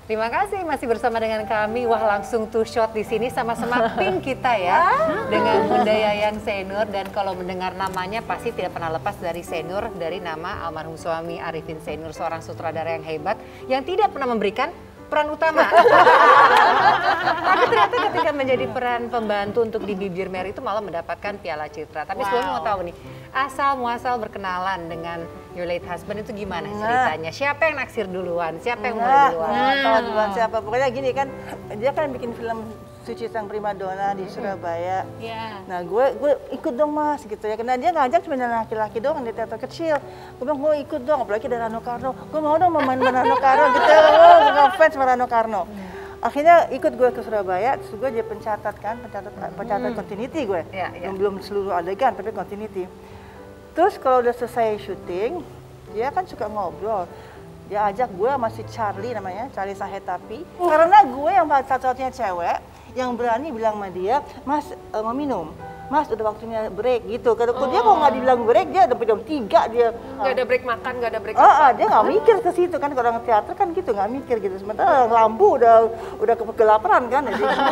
Terima kasih masih bersama dengan kami. Wah, langsung two shot di sini sama-sama pink kita ya. Dengan Bunda Yayang Zainur, dan kalau mendengar namanya pasti tidak pernah lepas dari Zainur, dari nama almarhum suami Arifin Zainur, seorang sutradara yang hebat yang tidak pernah memberikan peran utama. Tapi ternyata ketika menjadi peran pembantu untuk di Bibir Merah itu malah mendapatkan Piala Citra. Tapi sebelumnya mau tahu nih, asal muasal berkenalan dengan your late husband itu gimana ceritanya? Siapa yang naksir duluan? Siapa yang mulai duluan? Tahu duluan siapa? Pokoknya gini kan, dia kan bikin film Suci Sang Primadona di Surabaya. Nah, gue ikut dong Mas gitu ya. Karena dia ngajak cuma laki-laki doang di teater kecil. Gue bilang gue ikut dong, apalagi ada Rano Karno. Gue mau dong main Rano Karno gitu. Gue ngefans sama Rano Karno. Akhirnya ikut gue ke Surabaya, terus gue jadi pencatat continuity gue. Belum seluruh adegan, tapi continuity. Terus kalau udah selesai syuting, dia kan suka ngobrol. Dia ajak gue sama si Charlie namanya, Charlie Sahetapi. Karena gue yang satu-satunya cewek yang berani bilang sama dia, Mas mau minum? Mas udah waktunya break gitu. Kalau dia mau nggak dibilang break, dia udah jam 3 dia. Nggak ada break makan, nggak ada break apa. Dia nggak mikir ke situ kan, kalau orang teater kan gitu nggak mikir gitu. Sementara lampu udah kegelaparan kan.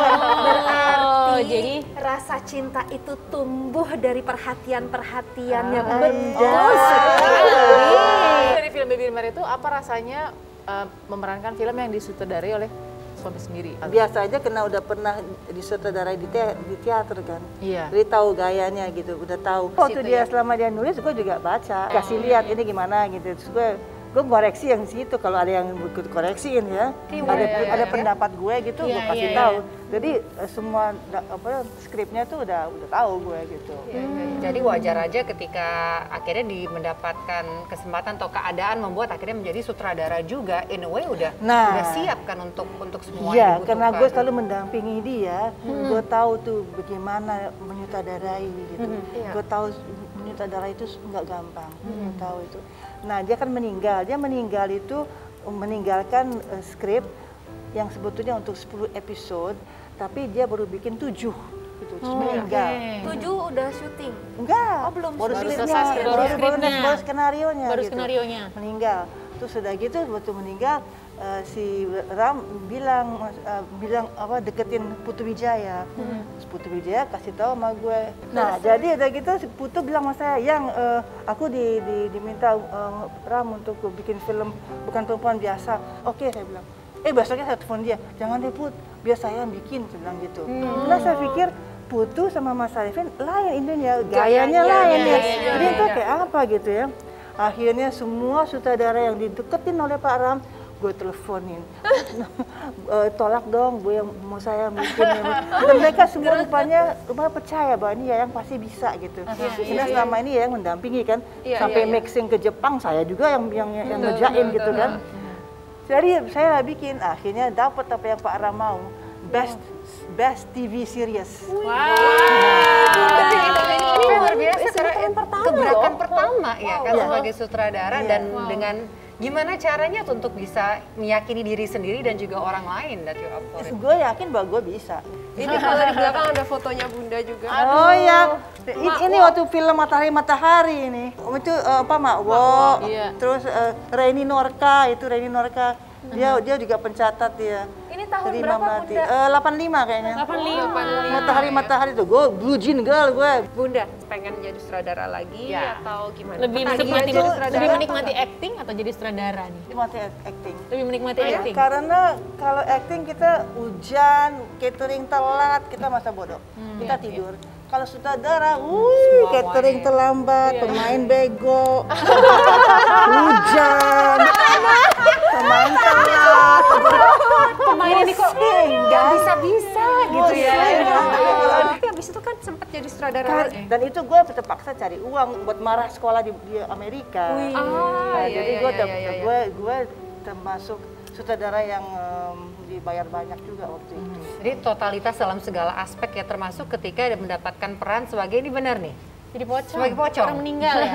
Jadi rasa cinta itu tumbuh dari perhatian-perhatian yang betul sekali. Dari film Bibir Merah itu apa rasanya memerankan film yang disutradarai oleh suami sendiri? Biasa aja karena udah pernah disutradarai di teater kan. Iya. Jadi tahu gayanya gitu, udah tahu. Waktu dia selama dia nulis, gue juga baca, kasih lihat ini gimana gitu. Terus gue koreksi yang situ kalau ada yang ikut koreksiin ya. Ada pendapat gue gitu, gue kasih tahu. Jadi semua skripnya tuh udah tahu gue gitu. Jadi wajar aja ketika akhirnya mendapatkan kesempatan atau keadaan membuat akhirnya menjadi sutradara juga, in a way udah siap kan untuk semua. Iya, karena gue selalu mendampingi dia, gue tahu tuh bagaimana menyutradarai gitu. Gue tahu menyutradarai itu nggak gampang, tahu itu. Nah, dia kan meninggal itu meninggalkan skrip yang sebetulnya untuk 10 episode, tapi dia baru bikin 7 gitu, terus meninggal. 7 udah syuting? Enggak, baru skenarionya. Baru gitu. skenarionya. Meninggal. Terus sudah gitu waktu meninggal si Ram bilang deketin Putu Wijaya. Terus Putu Wijaya kasih tahu sama gue. Nah, jadi udah gitu si Putu bilang sama saya, "Yang aku diminta Ram untuk bikin film bukan perempuan biasa." Oke, saya bilang. Besoknya saya telepon dia, "Jangan deh Put, biar saya yang bikin," saya bilang gitu. Karena saya pikir Putu sama Mas Arifin lain Indonesia, gayanya lain ya. Jadi itu kayak apa gitu ya. Akhirnya semua sutradara yang dideketin oleh Pak Ram, gue teleponin, tolak dong gue yang mau saya bikin. Dan mereka semua rupanya percaya bahwa ini Yayang pasti bisa gitu. Karena selama ini Yayang mendampingi kan, sampai mixing ke Jepang saya juga yang ngerjain gitu kan. Jadi saya bikin, akhirnya dapat apa yang Pak Ram mau, best TV series. Ini luar biasa, keberatan pertama ya kan sebagai sutradara, dan dengan gimana caranya untuk bisa meyakini diri sendiri dan juga orang lain that you up for it? Gue yakin bahwa gue bisa. Ini kalau di belakang ada fotonya Bunda juga. Oh ya, ini waktu film Matahari ini. Itu Mak Wo, terus Reni Norka, dia juga pencatat dia. Ini tahun berapa Bunda? 85 kayaknya. 85. Matahari tuh, gue blue jean girl gue. Bunda pengen jadi sutradara lagi atau gimana? Lebih menikmati acting atau jadi sutradara nih? Menikmati acting. Lebih menikmati acting? Karena kalau acting kita hujan, catering telat, kita masa bodoh. Kita tidur. Kalau sutradara, catering terlambat, pemain bego, hujan, pemain telat, pemain ini kok nggak bisa gitu ya. Tapi abis itu kan sempat jadi sutradara lagi. Dan itu gue terpaksa cari uang buat marah sekolah di Amerika. Jadi gue termasuk sutradara yang dibayar banyak juga waktu itu. Jadi totalitas dalam segala aspek ya, termasuk ketika mendapatkan peran sebagai, ini benar nih, jadi pocong. Sebagai pocong. Orang meninggal ya.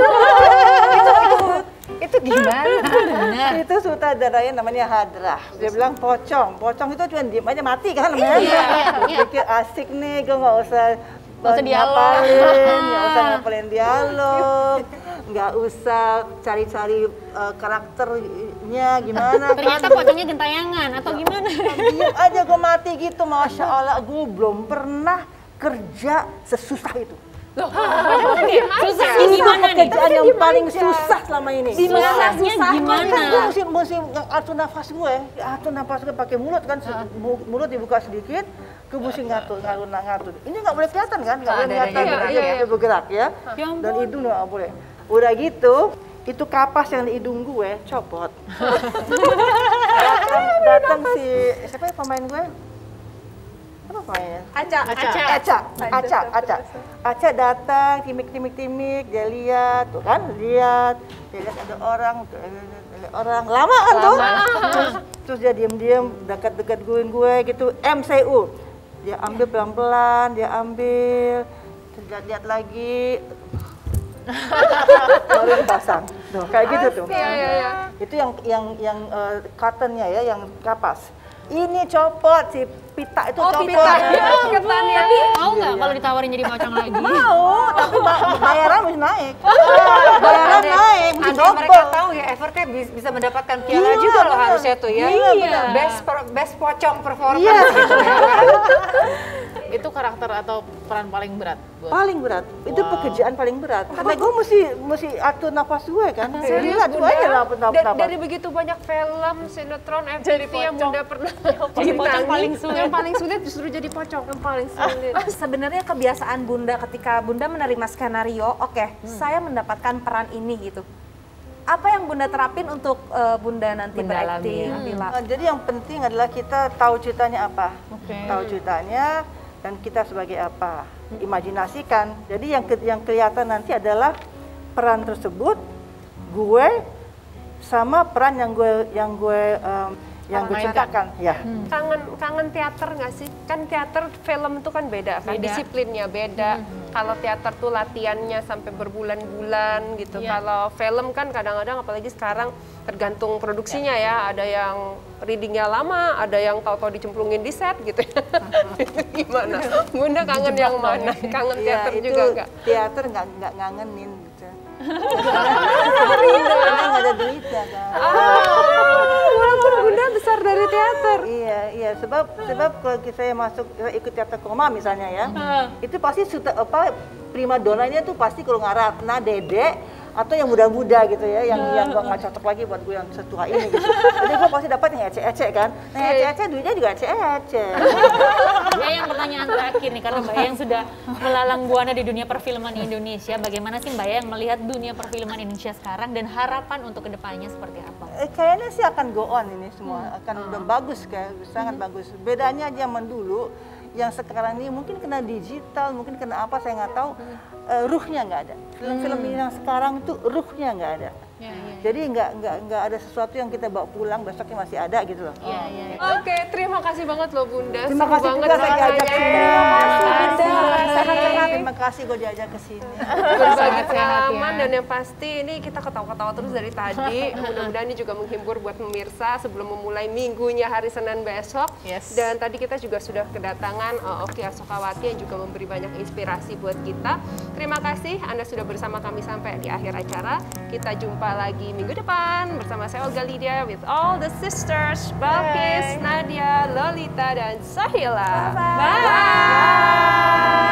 itu gimana? Benar. Itu sutradaranya namanya Hadrah. Dia bilang pocong. Pocong itu cuma diem aja mati kan namanya. Pikir asik nih, gue nggak usah ngapalin dialog. nggak usah cari-cari karakternya gimana. Ternyata pocongnya gentayangan atau gimana? Diam aja gue mati gitu, Masya Allah, gue belum pernah kerja sesusah itu. Susah gimana nih? Pekerjaan yang paling susah selama ini. Susahnya gimana? Gue mesti atur nafas gue pakai mulut kan, mulut dibuka sedikit, gue mesti ngatur. Ini nggak boleh kelihatan kan, nggak boleh kelihatan dia bergerak ya. Dan hidung nggak boleh. Udah gitu, itu kapas yang di hidung gue copot. Datang si siapa ya pemain gue? Apa pemainnya? Aca datang, timik, dia lihat, tuh kan, dia lihat ada orang, lama kan tuh. Terus dia diam-diam dekat-dekat gue gitu, MCU. Dia ambil pelan-pelan, terus lihat lagi. Baru dipasang. Tuh, kayak gitu tuh. Itu yang cottonnya ya, yang kapas. Ini copot, si pita itu copot. Ketannya. Tapi mau nggak kalau ditawarin jadi pocong lagi? Mau, tapi bayaran mesti naik. Bayaran naik, mesti Andai mereka tahu ya, Ever kayak bisa mendapatkan piala juga loh harusnya tuh ya. Iya. Best pocong performance gitu ya. Itu karakter atau peran paling berat? Paling berat, itu pekerjaan paling berat. Karena gue mesti atur nafas gue kan. Jadi atur aja nafas. Dari begitu banyak film, sinetron, FTV yang Bunda pernah Jadi pocong paling sulit. Yang paling sulit justru jadi pocong yang paling sulit. Sebenarnya kebiasaan Bunda ketika Bunda menerima skenario, oke, saya mendapatkan peran ini gitu. Apa yang Bunda terapin untuk Bunda nanti berakting? Jadi yang penting adalah kita tahu ceritanya apa. Tahu ceritanya dan kita sebagai apa. Imajinasikan. Jadi yang kelihatan nanti adalah peran tersebut, gue sama peran yang gue cintakan. Ya. Kangen teater nggak sih? Kan teater film itu kan beda kan, disiplinnya beda. Kalau teater tuh latihannya sampai berbulan-bulan gitu. Kalau film kan kadang-kadang apalagi sekarang tergantung produksinya ya. Ada yang readingnya lama, ada yang tahu-tahu dicemplungin di set gitu ya. Itu gimana? Bunda kangen yang mana? Kangen teater juga nggak? Teater nggak ngangenin gitu. Karena nggak ada duitnya kan. Walaupun Bunda besar dari teater. Iya, sebab kalau saya masuk ikut teater koma misalnya ya, itu pasti prima donanya tuh pasti kalau nggak Ratna, Dede atau yang muda-muda gitu ya, yang nggak cocok lagi buat gue yang setua ini gitu. Jadi gue pasti dapat yang ecek-ecek kan. Nah ecek-ecek duitnya juga ecek-ecek. Ya, yang pertanyaan terakhir nih, karena Mbak yang sudah melalang buana di dunia perfilman Indonesia, bagaimana sih Mbak yang melihat dunia perfilman Indonesia sekarang dan harapan untuk kedepannya seperti apa? Kayaknya sih akan go on ini semua, akan udah bagus kayak sangat bagus. Bedanya zaman dulu, yang sekarang ini mungkin kena digital, mungkin kena apa saya nggak tahu, ruhnya nggak ada. Film-film yang sekarang tuh ruhnya nggak ada. Jadi nggak ada sesuatu yang kita bawa pulang besoknya masih ada gitu loh. Oke, terima kasih banget loh Bunda. Terima kasih juga saya diajak ke sini. Terima kasih gue diajak ke sini. Berbagi pengalaman dan yang pasti ini kita ketawa-ketawa terus dari tadi. Mudah-mudahan ini juga menghibur buat pemirsa sebelum memulai minggunya hari Senin besok. Dan tadi kita juga sudah kedatangan Oki Asokawati yang juga memberi banyak inspirasi buat kita. Terima kasih Anda sudah bersama kami sampai di akhir acara. Kita jumpa lagi minggu depan bersama saya Olga Lydia with all the sisters, Balkis, Nadia, Lolita, dan Sahila. Bye.